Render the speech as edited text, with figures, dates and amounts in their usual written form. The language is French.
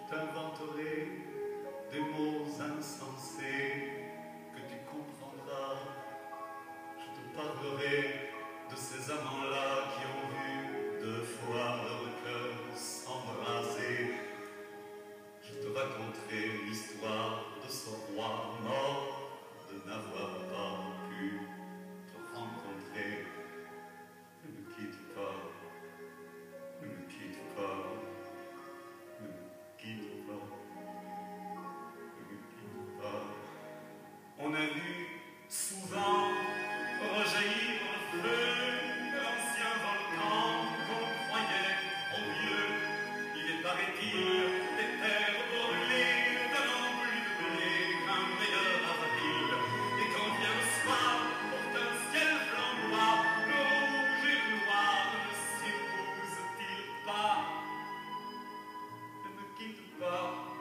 t'inventerai des mots insensés que tu comprendras. Je te parlerai de ces amants-là qui ont vu deux fois leur cœur s'embraser. Je te raconterai l'histoire de ce roi mort de n'avoir pas pu te rencontrer. Ne me quitte pas, ne me quitte pas, ne me quitte pas, ne me quitte pas. On a vu souvent rejaillir le feu de l'ancien volcan qu'on croyait au vieux. Il est, paraît-il, des terres brûlées, donnant plus de blé qu'un meilleur avril. Et quand vient le soir, porte un ciel flamboie, le rouge et le noir ne s'épousent-ils pas? Ne me quitte pas.